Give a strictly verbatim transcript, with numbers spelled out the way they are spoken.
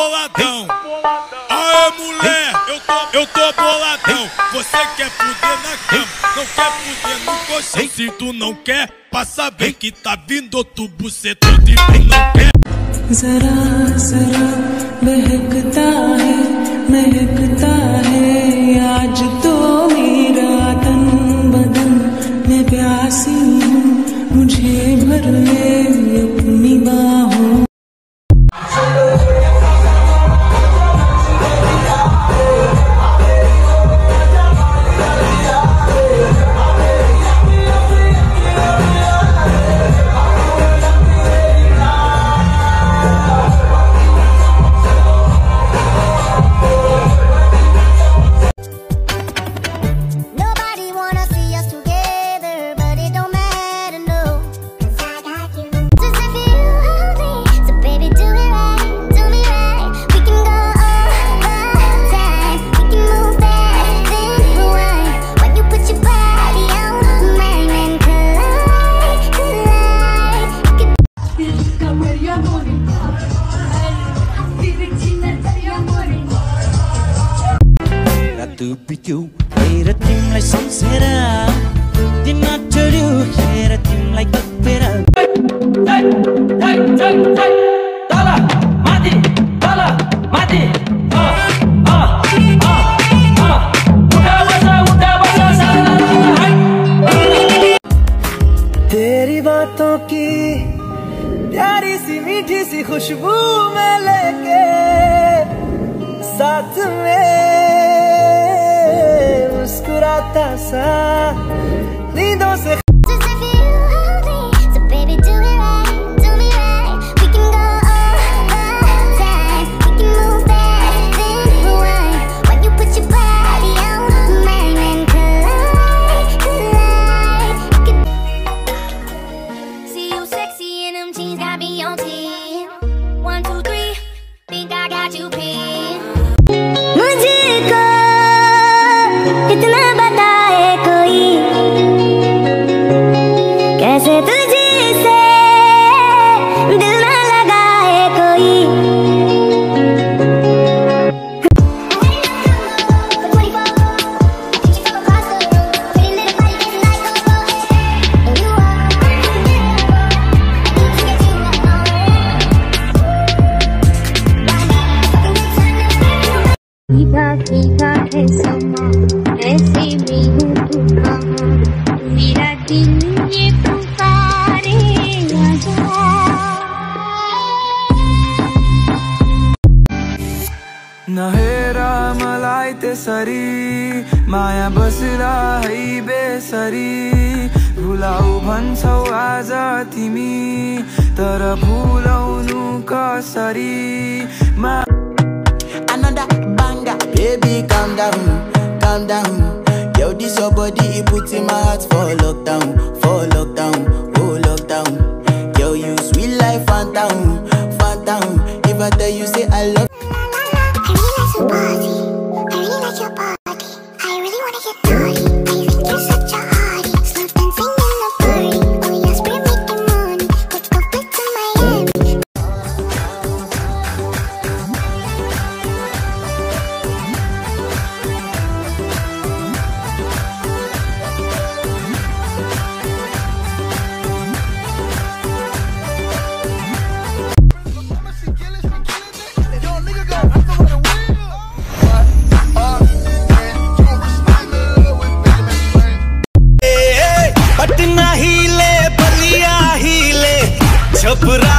boladão. Aê, mulher, eu tô, eu tô boladão. Você quer fuder na cama, não quer fuder no colchão. Se tu não quer, passa bem que tá vindo outro bucetão e tu não quer. जरा जरा बहकता है महकता है आज तो मेरा तन बदन मैं प्यासी हूँ मुझे भर ले अपनी बाहों। Pichu, hear timmलाई सम्झेर दिन नचर्यो हेर तिमलाई कपेर तल माथि तल माथि अ अ अ उठा बसा उठा बसा तेरी बातों की प्यारी सी मीठी सी खुशबू में लेके साथ में मुस्कुराता सा नींदों से सीधा सीधा है समा ऐसे में हूँ तू कहाँ मेरा दिल ये पुकारे आजा। नहेरा मलाई त्यसरी माया बसला है बेसरी भुलाऊ भन्छौ आज तिमी तर भुलाउनु कसरी मा Baby, calm down, calm down. Yo, this your body, it puts in my heart for lockdown, for lockdown, oh lockdown. Yo, you sweet life, phantom, phantom. If I tell you, say I love. I really like your body, I really like your body. I really wanna get naughty. I think you're such a hottie. Slow dancing in the party. Oh yes, we're making money. Let's go back to Miami. Chhapra